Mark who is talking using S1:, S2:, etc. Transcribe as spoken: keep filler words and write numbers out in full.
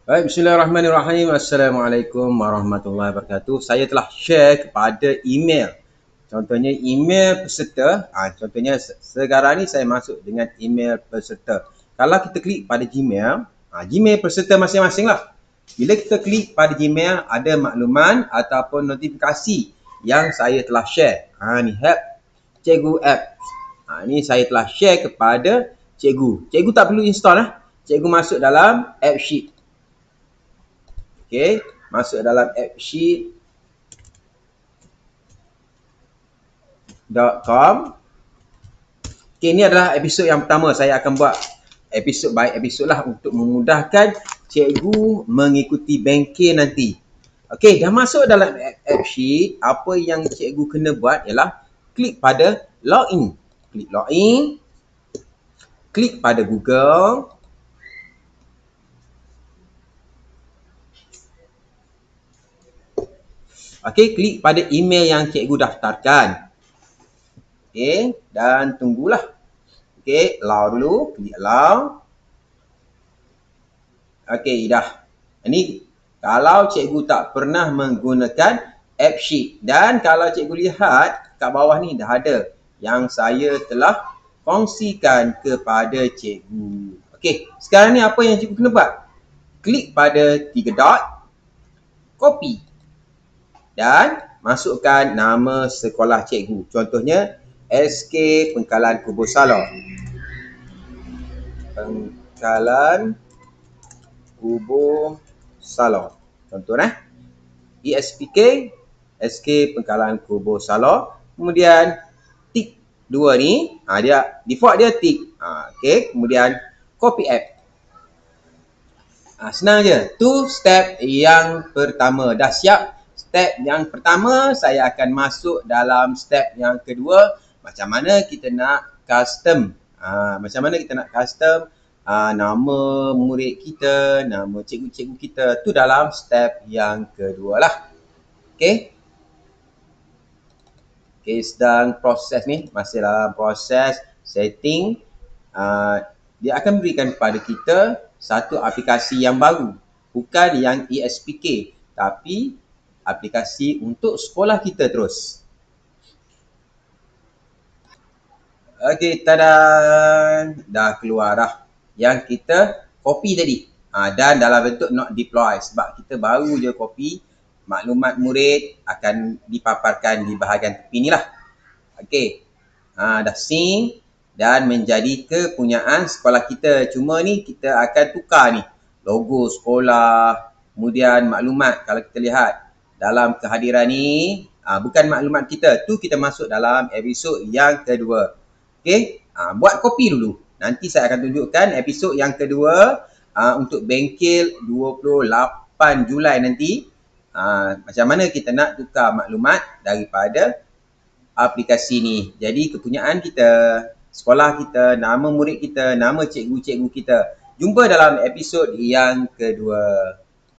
S1: Baik, bismillahirrahmanirrahim. Assalamualaikum warahmatullahi wabarakatuh. Saya telah share kepada email. Contohnya email peserta. Ha, contohnya sekarang ni saya masuk dengan email peserta. Kalau kita klik pada Gmail, ha, Gmail peserta masing-masing lah. Bila kita klik pada Gmail, ada makluman ataupun notifikasi yang saya telah share. Ha, ni Help Cikgu App. Ha, ni saya telah share kepada cikgu. Cikgu tak perlu install lah. Cikgu masuk dalam App Sheet. Okey, masuk dalam appsheet dot com. Okey, ini adalah episod yang pertama. Saya akan buat episod by episod lah untuk memudahkan cikgu mengikuti bengkel nanti. Okey, dah masuk dalam appsheet. Apa yang cikgu kena buat ialah klik pada login. Klik login. Klik pada Google. Okey, klik pada email yang cikgu daftarkan. Okey, dan tunggulah. Okey, allow dulu, klik allow. Okey, dah. Ini kalau cikgu tak pernah menggunakan appsheet. Dan kalau cikgu lihat kat bawah ni dah ada yang saya telah kongsikan kepada cikgu. Okey, sekarang ni apa yang cikgu kena buat? Klik pada tiga dot, copy. Dan masukkan nama sekolah cikgu. Contohnya S K Pengkalan Kubur Salor. Pengkalan Kubur Salor. Contoh eh. E S P K S K Pengkalan Kubur Salor. Kemudian tik dua ni, ha, dia default dia tik. Ha, okey, kemudian copy app. Ha, senang je. Tu step yang pertama. Dah siap? Step yang pertama, saya akan masuk dalam step yang kedua. Macam mana kita nak custom. Ha, macam mana kita nak custom ha, nama murid kita, nama cikgu-cikgu kita. Tu dalam step yang kedua lah. Okay. Okay, sedang proses ni. Masih dalam proses setting. Ha, dia akan berikan kepada kita satu aplikasi yang baru. Bukan yang E S P K. Tapi aplikasi untuk sekolah kita terus. Okey, tada! Dah keluar dah. Yang kita copy tadi. Ha, dan dalam bentuk not deploy. Sebab kita baru je copy. Maklumat murid akan dipaparkan di bahagian tepi ni lah. Okey. Ha, dah sync. Dan menjadi kepunyaan sekolah kita. Cuma ni kita akan tukar ni. Logo sekolah. Kemudian maklumat kalau kita lihat. Dalam kehadiran ni, ha, bukan maklumat kita. Tu kita masuk dalam episod yang kedua. Okey, ha, buat kopi dulu. Nanti saya akan tunjukkan episod yang kedua ha, untuk bengkel dua puluh lapan Julai nanti. Ha, macam mana kita nak tukar maklumat daripada aplikasi ni. Jadi kepunyaan kita, sekolah kita, nama murid kita, nama cikgu-cikgu kita. Jumpa dalam episod yang kedua.